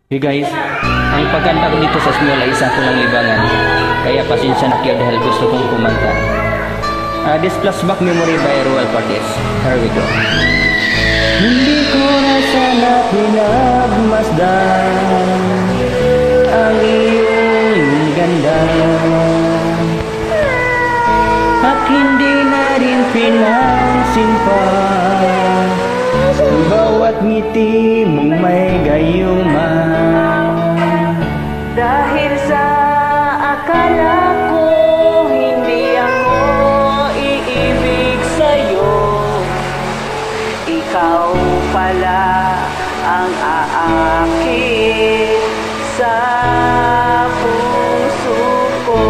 Hey guys, ang pagkanta ko dito sa Smule ay isa ko lang libangan. Kaya pasensya na kayo dahil gusto kong kumanta. This flashback memory by Royal Parties. Here we go. Hindi ko na sana pinagmasdan ang iyong ganda, at hindi na rin pinansin pa bawat ngiti mong may gayuma. Dahil sa akala ko hindi ako iibig sa'yo, ikaw pala ang aakit sa puso ko.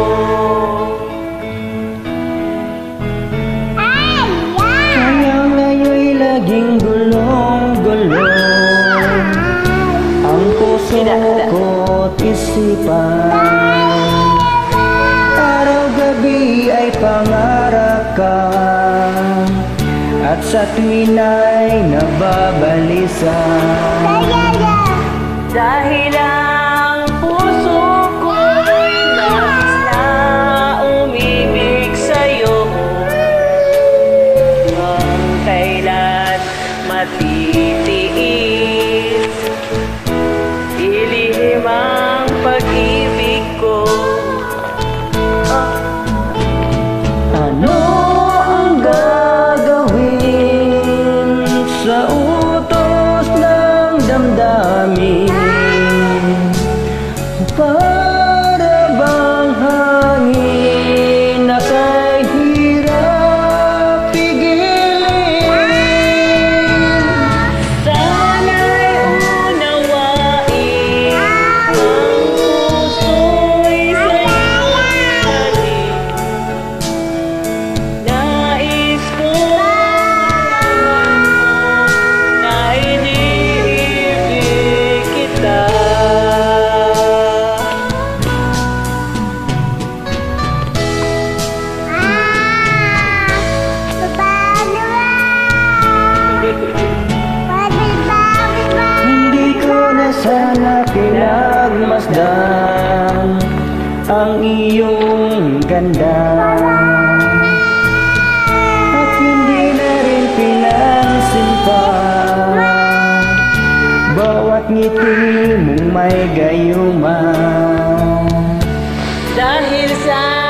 Kaya ngayon'y laging gulong-gulo ang puso ko't isipan. Araw-gabi ay pangarap ka, at sa tuwin ay nababalisa. Dahil ang puso ko'y nais na umibig sa'yo, nang kailan matitiis ilihim ang pag-ibig ko. Ano ang gagawin sa utos ng damdamin? Para bang hangin na kahirap pigilin? Sana'y unawain ang puso'y sa'yo'y lagi. Nais ko malaman mo na iniibig kita. Hindi ko na sana pinagmasdan ang iyong ganda, at hindi na rin pinansin pa bawat ngiti mong may gayuma. Dahil sa